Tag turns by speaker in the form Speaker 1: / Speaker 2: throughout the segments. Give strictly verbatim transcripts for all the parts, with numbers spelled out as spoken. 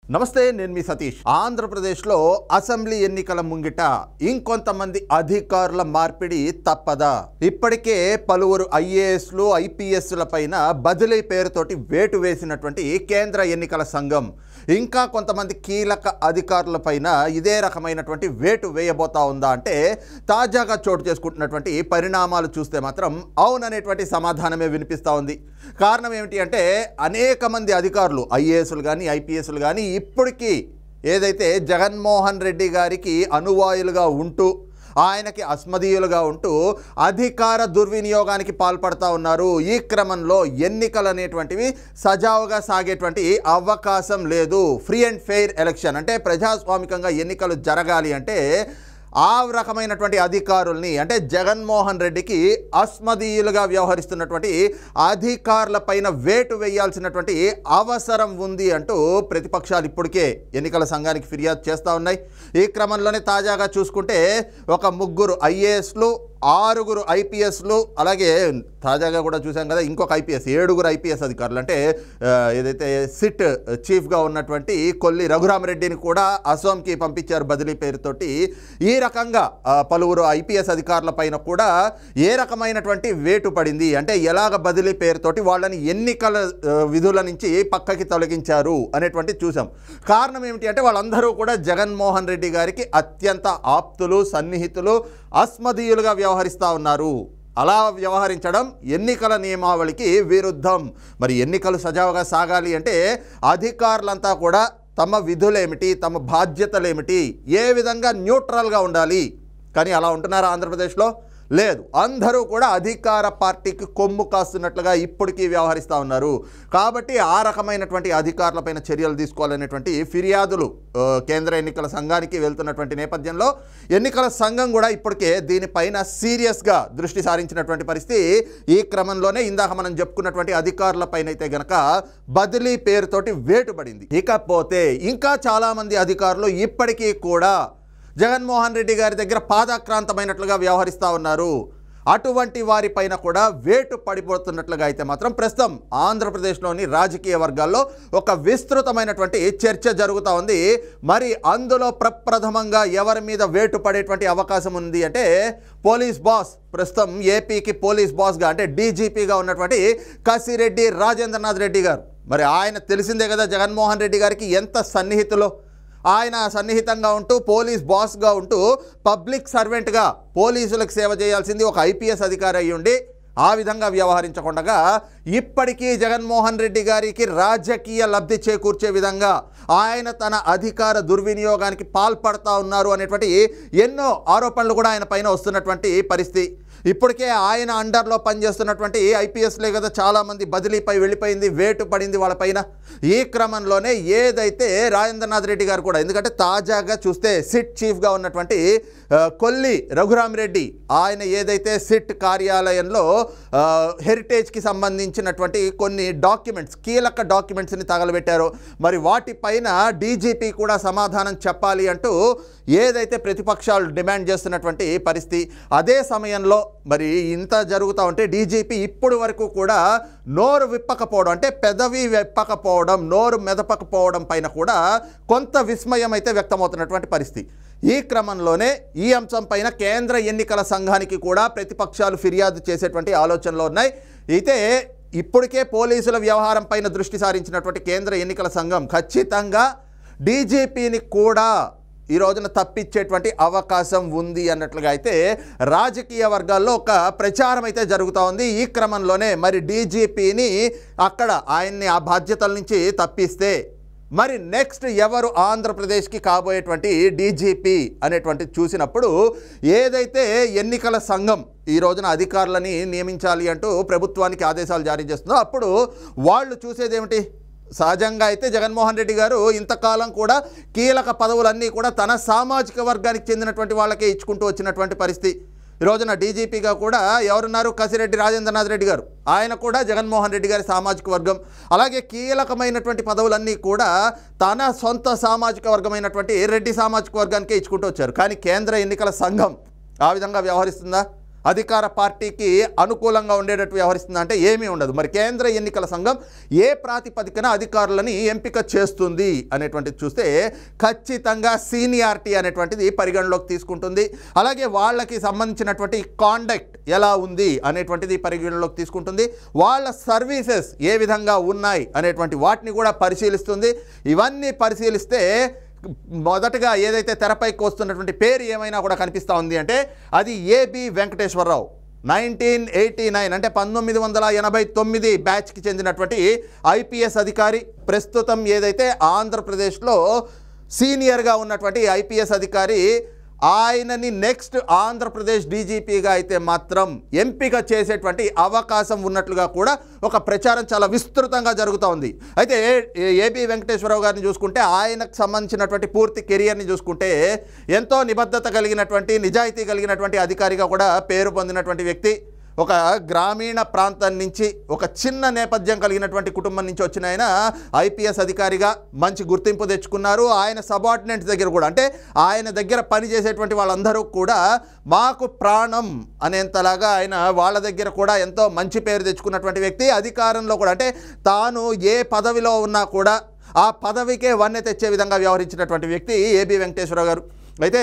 Speaker 1: నమస్తే, నేను మీ సతీష్. ఆంధ్రప్రదేశ్లో అసెంబ్లీ ఎన్నికల ముంగిట ఇంకొంతమంది అధికారుల మార్పిడి తప్పదా? ఇప్పటికే పలువురు ఐఏఎస్లు ఐపీఎస్ల పైన బదిలీ పేరుతోటి వేటు వేసినటువంటి కేంద్ర ఎన్నికల సంఘం ఇంకా కొంతమంది కీలక అధికారుల పైన ఇదే రకమైనటువంటి వేటు వేయబోతా ఉందా అంటే తాజాగా చోటు చేసుకుంటున్నటువంటి పరిణామాలు చూస్తే మాత్రం అవుననేటువంటి సమాధానమే వినిపిస్తూ ఉంది. కారణం ఏమిటి అంటే అనేక మంది అధికారులు ఐఏఎస్లు కానీ ఐపీఎస్లు కానీ ఇప్పటికీ ఏదైతే జగన్మోహన్ రెడ్డి గారికి అనువాయులుగా ఉంటూ ఆయనకి అస్మదీయులుగా ఉంటూ అధికార దుర్వినియోగానికి పాల్పడతా ఉన్నారు. ఈ క్రమంలో ఎన్నికలు అనేటువంటివి సజావుగా సాగేటువంటి అవకాశం లేదు. ఫ్రీ అండ్ ఫెయిర్ ఎలక్షన్ అంటే ప్రజాస్వామికంగా ఎన్నికలు జరగాలి అంటే ఆ రకమైనటువంటి అధికారుల్ని అంటే జగన్మోహన్ రెడ్డికి అస్మదీయులుగా వ్యవహరిస్తున్నటువంటి అధికారుల పైన వేటు వేయాల్సినటువంటి అవసరం ఉంది అంటూ ప్రతిపక్షాలు ఇప్పటికే ఎన్నికల సంఘానికి ఫిర్యాదు చేస్తూ ఉన్నాయి. ఈ క్రమంలోనే తాజాగా చూసుకుంటే ఒక ముగ్గురు ఐఏఎస్లు ఆరుగురు ఐపీఎస్లు అలాగే తాజాగా కూడా చూసాం కదా ఇంకొక ఐపీఎస్ ఏడుగురు ఐపీఎస్ అధికారులు అంటే ఏదైతే సిట్ చీఫ్గా ఉన్నటువంటి కొల్లి రఘురామరెడ్డిని కూడా అసోంకి పంపించారు బదిలీ పేరుతోటి. ఈ రకంగా పలువురు ఐపీఎస్ అధికారుల పైన కూడా ఏ రకమైనటువంటి వేటు పడింది అంటే ఎలాగ బదిలీ పేరుతోటి వాళ్ళని ఎన్నికల విధుల నుంచి పక్కకి తొలగించారు అనేటువంటి చూసాం. కారణం ఏమిటి అంటే వాళ్ళందరూ కూడా జగన్మోహన్ రెడ్డి గారికి అత్యంత ఆప్తులు సన్నిహితులు అస్మదీయులుగా వ్యవహరిస్తూ ఉన్నారు. అలా వ్యవహరించడం ఎన్నికల నియమావళికి విరుద్ధం. మరి ఎన్నికలు సజావుగా సాగాలి అంటే అధికారులంతా కూడా తమ విధులేమిటి తమ బాధ్యతలేమిటి ఏ విధంగా న్యూట్రల్గా ఉండాలి. కానీ అలా ఉంటున్నారా ఆంధ్రప్రదేశ్లో? లేదు. అందరూ కూడా అధికార పార్టీకి కొమ్ము కాస్తున్నట్లుగా ఇప్పటికీ వ్యవహరిస్తూ ఉన్నారు. కాబట్టి ఆ రకమైనటువంటి అధికారులపైన చర్యలు తీసుకోవాలనేటువంటి ఫిర్యాదులు కేంద్ర ఎన్నికల సంఘానికి వెళ్తున్నటువంటి నేపథ్యంలో ఎన్నికల సంఘం కూడా ఇప్పటికే దీనిపైన సీరియస్గా దృష్టి సారించినటువంటి పరిస్థితి. ఈ క్రమంలోనే ఇందాక మనం చెప్పుకున్నటువంటి అధికారులపైన అయితే గనక బదిలీ పేరుతోటి వేటుపడింది. ఇకపోతే ఇంకా చాలామంది అధికారులు ఇప్పటికీ కూడా జగన్మోహన్ రెడ్డి గారి దగ్గర పాదాక్రాంతమైనట్లుగా వ్యవహరిస్తూ ఉన్నారు. అటువంటి వారిపైన కూడా వేటు పడిపోతున్నట్లుగా అయితే మాత్రం ప్రస్తుతం ఆంధ్రప్రదేశ్లోని రాజకీయ వర్గాల్లో ఒక విస్తృతమైనటువంటి చర్చ జరుగుతూ ఉంది. మరి అందులో ప్రప్రథమంగా ఎవరి మీద వేటు పడేటువంటి అవకాశం ఉంది అంటే పోలీస్ బాస్, ప్రస్తుతం ఏపీకి పోలీస్ బాస్గా అంటే డీజీపీగా ఉన్నటువంటి కసిరెడ్డి రాజేంద్రనాథ్ రెడ్డి గారు. మరి ఆయన తెలిసిందే కదా జగన్మోహన్ రెడ్డి గారికి ఎంత సన్నిహితులో. ఆయన సన్నిహితంగా ఉంటూ పోలీస్ బాస్గా ఉంటూ పబ్లిక్ సర్వెంట్గా పోలీసులకు సేవ చేయాల్సింది ఒక ఐపీఎస్ అధికారి అయ్యి ఉండి ఆ విధంగా వ్యవహరించకుండా ఇప్పటికీ జగన్మోహన్ రెడ్డి గారికి రాజకీయ లబ్ధి చేకూర్చే విధంగా ఆయన తన అధికార దుర్వినియోగానికి పాల్పడతా ఉన్నారు అనేటువంటి ఎన్నో ఆరోపణలు కూడా ఆయన పైన వస్తున్నటువంటి పరిస్థితి. ఇప్పటికే ఆయన అండర్లో పనిచేస్తున్నటువంటి ఐపీఎస్లే కదా చాలామంది బదిలీపై వెళ్ళిపోయింది, వేటు పడింది వాళ్ళపైన. ఈ క్రమంలోనే ఏదైతే రాజేంద్రనాథ్ రెడ్డి గారు కూడా, ఎందుకంటే తాజాగా చూస్తే సిట్ చీఫ్గా ఉన్నటువంటి కొల్లి రఘురామరెడ్డి ఆయన ఏదైతే సిట్ కార్యాలయంలో హెరిటేజ్కి సంబంధించినటువంటి కొన్ని డాక్యుమెంట్స్ కీలక డాక్యుమెంట్స్ని తగలబెట్టారో మరి వాటిపైన డీజీపీ కూడా సమాధానం చెప్పాలి అంటూ ఏదైతే ప్రతిపక్షాలు డిమాండ్ చేస్తున్నటువంటి పరిస్థితి. అదే సమయంలో మరి ఇంత జరుగుతూ ఉంటే డీజీపీ ఇప్పుడు వరకు కూడా నోరు విప్పకపోవడం అంటే పెదవి విప్పకపోవడం నోరు మెదపకపోవడం పైన కూడా కొంత విస్మయం అయితే వ్యక్తమవుతున్నటువంటి పరిస్థితి. ఈ క్రమంలోనే ఈ అంశం పైన కేంద్ర ఎన్నికల సంఘానికి కూడా ప్రతిపక్షాలు ఫిర్యాదు చేసేటువంటి ఆలోచనలు ఉన్నాయి. అయితే ఇప్పటికే పోలీసుల వ్యవహారం పైన దృష్టి సారించినటువంటి కేంద్ర ఎన్నికల సంఘం ఖచ్చితంగా డీజీపీని కూడా ఈ రోజున తప్పించేటువంటి అవకాశం ఉంది అన్నట్లుగా అయితే రాజకీయ వర్గాల్లో ఒక ప్రచారం అయితే జరుగుతూ ఉంది. ఈ క్రమంలోనే మరి డీజీపీని అక్కడ ఆయన్ని ఆ బాధ్యతల నుంచి తప్పిస్తే మరి నెక్స్ట్ ఎవరు ఆంధ్రప్రదేశ్కి కాబోయేటువంటి డీజీపీ అనేటువంటి చూసినప్పుడు ఏదైతే ఎన్నికల సంఘం ఈ రోజున అధికారులని నియమించాలి అంటూ ప్రభుత్వానికి ఆదేశాలు జారీ చేస్తుందో అప్పుడు వాళ్ళు చూసేది ఏమిటి? సహజంగా అయితే జగన్మోహన్ రెడ్డి గారు ఇంతకాలం కూడా కీలక పదవులన్నీ కూడా తన సామాజిక వర్గానికి చెందినటువంటి వాళ్ళకే ఇచ్చుకుంటూ వచ్చినటువంటి పరిస్థితి. ఈ రోజున డీజీపీగా కూడా ఎవరున్నారు? కసిరెడ్డి రాజేంద్రనాథ్ రెడ్డి గారు. ఆయన కూడా జగన్మోహన్ రెడ్డి గారి సామాజిక వర్గం. అలాగే కీలకమైనటువంటి పదవులన్నీ కూడా తన సొంత సామాజిక వర్గమైనటువంటి రెడ్డి సామాజిక వర్గానికే ఇచ్చుకుంటూ వచ్చారు. కానీ కేంద్ర ఎన్నికల సంఘం ఆ విధంగా వ్యవహరిస్తుందా? అధికార పార్టీకి అనుకూలంగా ఉండేటట్టు వ్యవహరిస్తుంది అంటే ఏమీ ఉండదు. మరి కేంద్ర ఎన్నికల సంఘం ఏ ప్రాతిపదికన అధికారులని ఎంపిక చేస్తుంది అనేటువంటిది చూస్తే ఖచ్చితంగా సీనియారిటీ అనేటువంటిది పరిగణలోకి తీసుకుంటుంది. అలాగే వాళ్ళకి సంబంధించినటువంటి కాండక్ట్ ఎలా ఉంది అనేటువంటిది పరిగణలోకి తీసుకుంటుంది. వాళ్ళ సర్వీసెస్ ఏ విధంగా ఉన్నాయి అనేటువంటి వాటిని కూడా పరిశీలిస్తుంది. ఇవన్నీ పరిశీలిస్తే మొదటగా ఏదైతే తెరపైకి వస్తున్నటువంటి పేరు ఏమైనా కూడా కనిపిస్తూ ఉంది అంటే అది AB Venkateswararao. Nineteen eighty nine అంటే పంతొమ్మిది వందల ఎనభై తొమ్మిది బ్యాచ్కి చెందినటువంటి ఐపీఎస్ అధికారి. ప్రస్తుతం ఏదైతే ఆంధ్రప్రదేశ్లో సీనియర్గా ఉన్నటువంటి ఐపీఎస్ అధికారి, ఆయనని నెక్స్ట్ ఆంధ్రప్రదేశ్ డీజీపీగా అయితే మాత్రం ఎంపిక చేసేటువంటి అవకాశం ఉన్నట్లుగా కూడా ఒక ప్రచారం చాలా విస్తృతంగా జరుగుతూ ఉంది. అయితే ఏబి వెంకటేశ్వరరావు గారిని చూసుకుంటే ఆయనకు సంబంధించినటువంటి పూర్తి కెరియర్ని చూసుకుంటే ఎంతో నిబద్ధత కలిగినటువంటి, నిజాయితీ కలిగినటువంటి అధికారిగా కూడా పేరు పొందినటువంటి వ్యక్తి. ఒక గ్రామీణ ప్రాంతం నుంచి, ఒక చిన్న నేపథ్యం కలిగినటువంటి కుటుంబం నుంచి వచ్చిన ఆయన ఐపీఎస్ అధికారిగా మంచి గుర్తింపు తెచ్చుకున్నారు. ఆయన సబార్డినేట్స్ దగ్గర కూడా, అంటే ఆయన దగ్గర పనిచేసేటువంటి వాళ్ళందరూ కూడా మాకు ప్రాణం అనేంతలాగా ఆయన వాళ్ళ దగ్గర కూడా ఎంతో మంచి పేరు తెచ్చుకున్నటువంటి వ్యక్తి. అధికారంలో కూడా అంటే తాను ఏ పదవిలో ఉన్నా కూడా ఆ పదవికే వన్నె తెచ్చే విధంగా వ్యవహరించినటువంటి వ్యక్తి ఏబి వెంకటేశ్వరరావు గారు. అయితే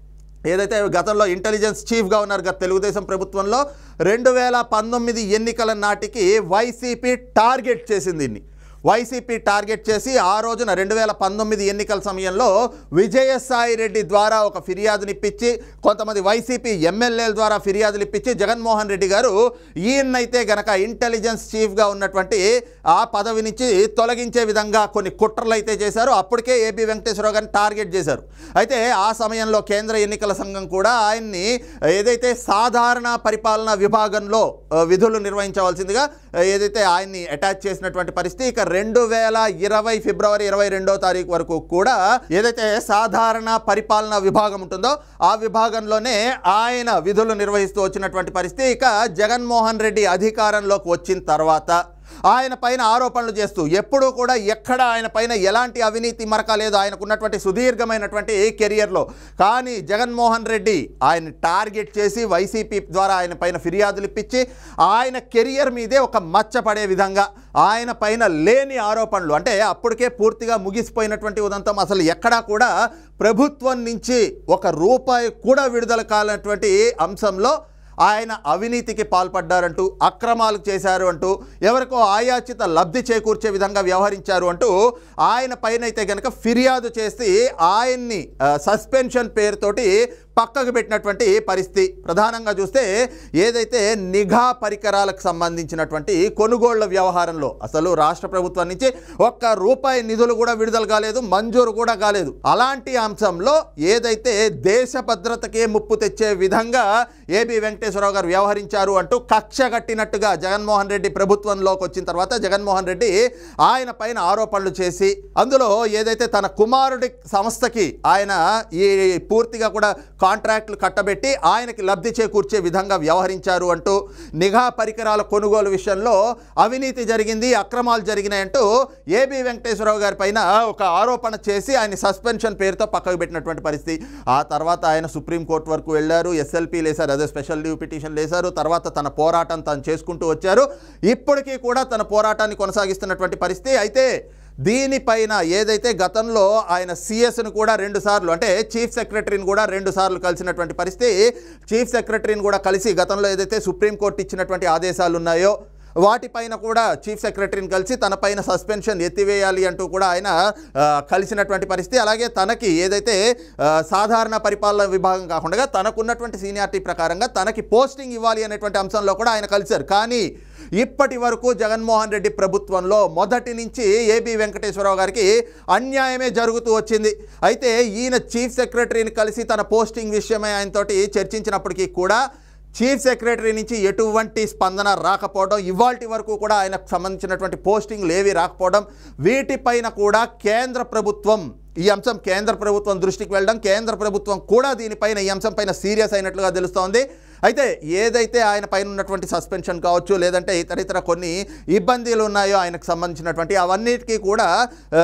Speaker 1: ఏదైతే గతంలో ఇంటెలిజెన్స్ చీఫ్గా ఉన్నారు గత తెలుగుదేశం ప్రభుత్వంలో, రెండు వేల పంతొమ్మిది ఎన్నికల నాటికి వైసీపీ టార్గెట్ చేసింది. దీన్ని వైసీపీ టార్గెట్ చేసి ఆ రోజున రెండు వేల పంతొమ్మిది ఎన్నికల సమయంలో విజయసాయి రెడ్డి ద్వారా ఒక ఫిర్యాదుని ఇప్పించి, కొంతమంది వైసీపీ ఎమ్మెల్యేల ద్వారా ఫిర్యాదులు ఇప్పించి జగన్మోహన్ రెడ్డి గారు ఈయన్నైతే గనక ఇంటెలిజెన్స్ చీఫ్గా ఉన్నటువంటి ఆ పదవి నుంచి తొలగించే విధంగా కొన్ని కుట్రలు అయితే చేశారు. అప్పటికే ఏబి వెంకటేశ్వరరావు గారిని టార్గెట్ చేశారు. అయితే ఆ సమయంలో కేంద్ర ఎన్నికల సంఘం కూడా ఆయన్ని ఏదైతే సాధారణ పరిపాలనా విభాగంలో విధులు నిర్వహించవలసిందిగా ఏదైతే ఆయన్ని అటాచ్ చేసినటువంటి పరిస్థితి. ఇక రెండు వేల ఇరవై ఫిబ్రవరి ఇరవై రెండో తారీఖు వరకు కూడా ఏదైతే సాధారణ పరిపాలనా విభాగం ఉంటుందో ఆ విభాగంలోనే ఆయన విధులు నిర్వహిస్తూ వచ్చినటువంటి పరిస్థితి. ఇక జగన్మోహన్ రెడ్డి అధికారంలోకి వచ్చిన తర్వాత ఆయన పైన ఆరోపణలు చేస్తూ ఎప్పుడూ కూడా ఎక్కడ ఆయన పైన ఎలాంటి అవినీతి మరక లేదు ఆయనకున్నటువంటి సుదీర్ఘమైనటువంటి కెరియర్లో. కానీ జగన్మోహన్ రెడ్డి ఆయన టార్గెట్ చేసి వైసీపీ ద్వారా ఆయన పైన ఫిర్యాదులు ఇప్పించి ఆయన కెరియర్ మీదే ఒక మచ్చ పడే విధంగా ఆయన పైన లేని ఆరోపణలు, అంటే అప్పటికే పూర్తిగా ముగిసిపోయినటువంటి ఉదంతం, అసలు ఎక్కడా కూడా ప్రభుత్వం నుంచి ఒక రూపాయి కూడా విడుదల కానటువంటి అంశంలో ఆయన అవినీతికి పాల్పడ్డారంటూ, అక్రమాలు చేశారు అంటూ, ఎవరికో ఆయాచిత లబ్ధి చేకూర్చే విధంగా వ్యవహరించారు అంటూ ఆయన పైన అయితే కనుక ఫిర్యాదు చేసి ఆయన్ని సస్పెన్షన్ పేరుతోటి పక్కకు పెట్టినటువంటి పరిస్థితి. ప్రధానంగా చూస్తే ఏదైతే నిఘా పరికరాలకు సంబంధించినటువంటి కొనుగోళ్ల వ్యవహారంలో అసలు రాష్ట్ర ప్రభుత్వం నుంచి ఒక్క రూపాయి నిధులు కూడా విడుదల కాలేదు, మంజూరు కూడా కాలేదు. అలాంటి అంశంలో ఏదైతే దేశ భద్రతకే ముప్పు తెచ్చే విధంగా ఏబి వెంకటేశ్వరరావు గారు వ్యవహరించారు అంటూ కక్ష కట్టినట్టుగా జగన్మోహన్ రెడ్డి ప్రభుత్వంలోకి వచ్చిన తర్వాత జగన్మోహన్ రెడ్డి ఆయన పైన ఆరోపణలు చేసి, అందులో ఏదైతే తన కుమారుడి సంస్థకి ఆయన ఈ పూర్తిగా కూడా కాంట్రాక్టులు కట్టబెట్టి ఆయనకి లబ్ధి చేకూర్చే విధంగా వ్యవహరించారు అంటూ, నిఘా పరికరాల కొనుగోలు విషయంలో అవినీతి జరిగింది, అక్రమాలు జరిగినాయంటూ ఏబి వెంకటేశ్వరరావు గారి పైన ఒక ఆరోపణ చేసి ఆయన సస్పెన్షన్ పేరుతో పక్కకు పెట్టినటువంటి పరిస్థితి. ఆ తర్వాత ఆయన సుప్రీంకోర్టు వరకు వెళ్ళారు, ఎస్ఎల్పీ లేసారు, అదే స్పెషల్ లీవ్ పిటిషన్ లేసారు. తర్వాత తన పోరాటం తను చేసుకుంటూ వచ్చారు. ఇప్పటికీ కూడా తన పోరాటాన్ని కొనసాగిస్తున్నటువంటి పరిస్థితి. అయితే దీనిపైన ఏదైతే గతంలో ఆయన సిఎస్ను కూడా రెండు సార్లు అంటే చీఫ్ సెక్రటరీని కూడా రెండు సార్లు కలిసినటువంటి పరిస్థితి, చీఫ్ సెక్రటరీని కూడా కలిసి గతంలో ఏదైతే సుప్రీంకోర్టు ఇచ్చినటువంటి ఆదేశాలు ఉన్నాయో వాటిపైన కూడా చీఫ్ సెక్రటరీని కలిసి తన పైన సస్పెన్షన్ ఎత్తివేయాలి అంటూ కూడా ఆయన కలిసినటువంటి పరిస్థితి. అలాగే తనకి ఏదైతే సాధారణ పరిపాలన విభాగం కాకుండా తనకున్నటువంటి సీనియారిటీ ప్రకారంగా తనకి పోస్టింగ్ ఇవ్వాలి అనేటువంటి అంశంలో కూడా ఆయన కలిశారు. కానీ ఇప్పటి వరకు జగన్మోహన్ రెడ్డి ప్రభుత్వంలో మొదటి నుంచి ఏబి వెంకటేశ్వరరావు గారికి అన్యాయమే జరుగుతూ వచ్చింది. అయితే ఈయన చీఫ్ సెక్రటరీని కలిసి తన పోస్టింగ్ విషయమై ఆయనతోటి చర్చించినప్పటికీ కూడా చీఫ్ సెక్రటరీ నుంచి ఎటువంటి స్పందన రాకపోవడం, ఇవాల్టి వరకు కూడా ఆయనకు సంబంధించినటువంటి పోస్టింగ్లు ఏవి రాకపోవడం, వీటిపైన కూడా కేంద్ర ప్రభుత్వం ఈ అంశం కేంద్ర ప్రభుత్వం దృష్టికి వెళ్ళడం, కేంద్ర ప్రభుత్వం కూడా దీనిపైన ఈ అంశం పైన సీరియస్ అయినట్లుగా తెలుస్తోంది. అయితే ఏదైతే ఆయన పైన ఉన్నటువంటి సస్పెన్షన్ కావచ్చు, లేదంటే ఇతర ఇతర కొన్ని ఇబ్బందులు ఉన్నాయో ఆయనకు సంబంధించినటువంటి అవన్నిటికీ కూడా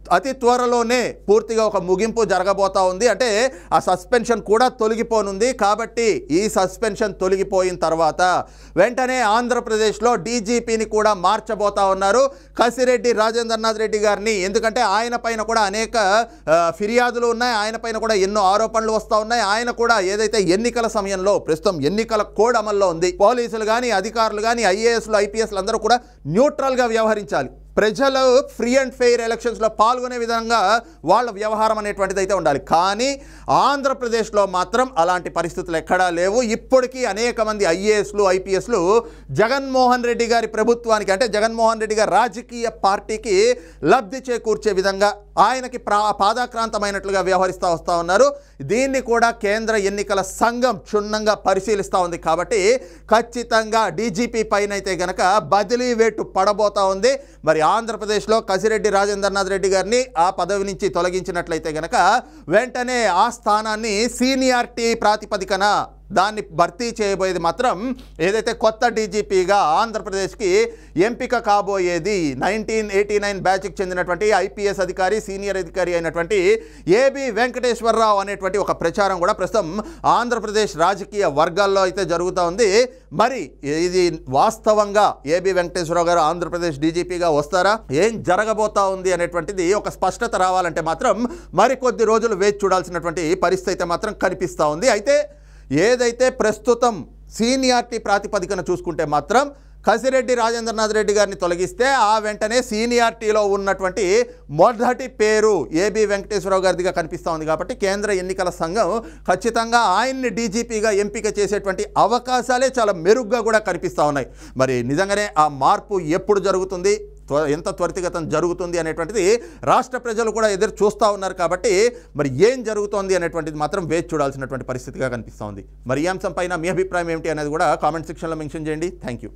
Speaker 1: అతి త్వరలోనే పూర్తిగా ఒక ముగింపు జరగబోతా ఉంది. అంటే ఆ సస్పెన్షన్ కూడా తొలగిపోనుంది. కాబట్టి ఈ సస్పెన్షన్ తొలగిపోయిన తర్వాత వెంటనే ఆంధ్రప్రదేశ్లో డీజీపీని కూడా మార్చబోతా ఉన్నారు కసిరెడ్డి రాజేంద్రనాథ్ రెడ్డి గారిని. ఎందుకంటే ఆయన పైన కూడా అనేక ఫిర్యాదులు ఉన్నాయి, ఆయన పైన కూడా ఎన్నో ఆరోపణలు వస్తూ ఉన్నాయి. ఆయన కూడా ఏదైతే ఎన్నికల సమయంలో ప్రస్తుతం ఎన్నికల కోడ్ అమల్లో ఉంది, పోలీసులు కానీ అధికారులు కానీ ఐఏఎస్లు ఐపీఎస్లు అందరూ కూడా న్యూట్రల్గా వ్యవహరించాలి, ప్రజలు ఫ్రీ అండ్ ఫెయిర్ ఎలక్షన్స్లో పాల్గొనే విధంగా వాళ్ళ వ్యవహారం అనేటువంటిది అయితే ఉండాలి. కానీ ఆంధ్రప్రదేశ్లో మాత్రం అలాంటి పరిస్థితులు ఎక్కడా లేవు. ఇప్పటికీ అనేక మంది ఐఏఎస్లు ఐపీఎస్లు జగన్మోహన్ రెడ్డి గారి ప్రభుత్వానికి, అంటే జగన్మోహన్ రెడ్డి గారి రాజకీయ పార్టీకి లబ్ధి చేకూర్చే విధంగా ఆయనకి ప్రా పాదాక్రాంతమైనట్లుగా వ్యవహరిస్తూ వస్తూ ఉన్నారు. దీన్ని కూడా కేంద్ర ఎన్నికల సంఘం క్షుణ్ణంగా పరిశీలిస్తూ ఉంది. కాబట్టి ఖచ్చితంగా డీజీపీ పైన అయితే గనక బదిలీ వేటు పడబోతా ఉంది. మరి ఆంధ్రప్రదేశ్లో కసిరెడ్డి రాజేంద్రనాథ్ రెడ్డి గారిని ఆ పదవి నుంచి తొలగించినట్లయితే గనక వెంటనే ఆ స్థానాన్ని సీనియారిటీ ప్రాతిపదికన దాన్ని భర్తీ చేయబోయేది మాత్రం ఏదైతే కొత్త డీజీపీగా ఆంధ్రప్రదేశ్కి ఎంపిక కాబోయేది నైన్టీన్ ఎయిటీ నైన్ బ్యాచ్కి చెందినటువంటి ఐపీఎస్ అధికారి సీనియర్ అధికారి అయినటువంటి ఏబి వెంకటేశ్వరరావు అనేటువంటి ఒక ప్రచారం కూడా ప్రస్తుతం ఆంధ్రప్రదేశ్ రాజకీయ వర్గాల్లో అయితే జరుగుతూ ఉంది. మరి ఇది వాస్తవంగా ఏబి వెంకటేశ్వరరావు గారు ఆంధ్రప్రదేశ్ డీజీపీగా వస్తారా, ఏం జరగబోతా ఉంది అనేటువంటిది ఒక స్పష్టత రావాలంటే మాత్రం మరికొద్ది రోజులు వేచి చూడాల్సినటువంటి పరిస్థితి అయితే మాత్రం కనిపిస్తూ ఉంది. అయితే ఏదైతే ప్రస్తుతం సీనియారిటీ ప్రాతిపదికన చూసుకుంటే మాత్రం కసిరెడ్డి రాజేంద్రనాథ్ రెడ్డి గారిని తొలగిస్తే ఆ వెంటనే సీనియారిటీలో ఉన్నటువంటి మొదటి పేరు ఏబి వెంకటేశ్వరరావు గారిదిగా కనిపిస్తూ ఉంది. కాబట్టి కేంద్ర ఎన్నికల సంఘం ఖచ్చితంగా ఆయన్ని డీజీపీగా ఎంపిక చేసేటువంటి అవకాశాలే చాలా మెరుగ్గా కూడా కనిపిస్తూ ఉన్నాయి. మరి నిజంగానే ఆ మార్పు ఎప్పుడు జరుగుతుంది, ఎంత త్వరితగతం జరుగుతుంది అనేటువంటిది రాష్ట్ర ప్రజలు కూడా ఎదురు చూస్తూ ఉన్నారు. కాబట్టి మరి ఏం జరుగుతోంది అనేటువంటిది మాత్రం వేచి చూడాల్సినటువంటి పరిస్థితిగా కనిపిస్తూ ఉంది. మరి ఈ అంశం పైన మీ అభిప్రాయం ఏమిటి అనేది కూడా కామెంట్ సెక్షన్లో మెన్షన్ చేయండి. Thank you.